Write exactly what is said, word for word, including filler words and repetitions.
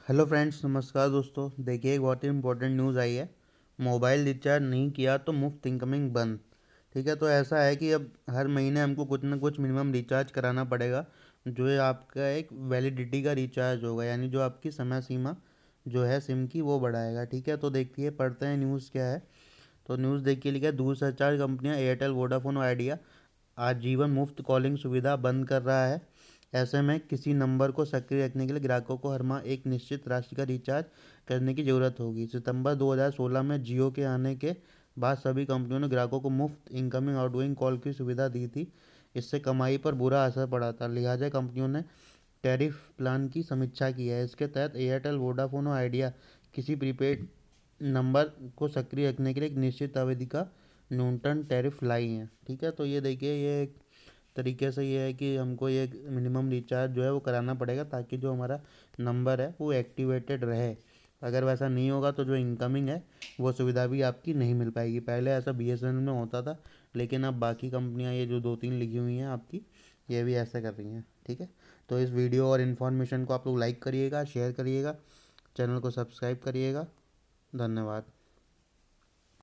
Hello friends, नमस्कार दोस्तों। देखिए, एक बहुत ही इंपॉर्टेंट न्यूज़ आई है। मोबाइल रिचार्ज नहीं किया तो मुफ्त इनकमिंग बंद। ठीक है, तो ऐसा है कि अब हर महीने हमको कुछ ना कुछ मिनिमम रिचार्ज कराना पड़ेगा, जो है आपका एक वैलिडिटी का रिचार्ज होगा, यानी जो आपकी समय सीमा जो है सिम की वो बढ़ाएगा। ठीक है, तो देखिए पढ़ते हैं न्यूज़ क्या है। तो न्यूज़ देखिए लिखा है, दूरसंचार कंपनियां एयरटेल, वोडाफोन और आइडिया आजीवन मुफ्त कॉलिंग सुविधा बंद कर रहा है। ऐसे में किसी नंबर को सक्रिय रखने के लिए ग्राहकों को हर माह एक निश्चित राशि का रिचार्ज करने की ज़रूरत होगी। सितंबर दो हज़ार सोलह में जियो के आने के बाद सभी कंपनियों ने ग्राहकों को मुफ्त इनकमिंग आउटगोइंग कॉल की सुविधा दी थी। इससे कमाई पर बुरा असर पड़ा था, लिहाजा कंपनियों ने टैरिफ प्लान की समीक्षा की है। इसके तहत एयरटेल, वोडाफोन और आइडिया किसी प्रीपेड नंबर को सक्रिय रखने के लिए एक निश्चित अवधि का न्यूनतम टैरिफ लाई हैं। ठीक है, तो ये देखिए, ये एक तरीके से ये है कि हमको ये मिनिमम रिचार्ज जो है वो कराना पड़ेगा, ताकि जो हमारा नंबर है वो एक्टिवेटेड रहे। अगर वैसा नहीं होगा तो जो इनकमिंग है वो सुविधा भी आपकी नहीं मिल पाएगी। पहले ऐसा बी एस एन एल में होता था, लेकिन अब बाकी कंपनियां, ये जो दो तीन लिखी हुई हैं आपकी, ये भी ऐसा कर रही हैं। ठीक है, तो इस वीडियो और इन्फॉर्मेशन को आप लोग लाइक करिएगा, शेयर करिएगा, चैनल को सब्सक्राइब करिएगा। धन्यवाद।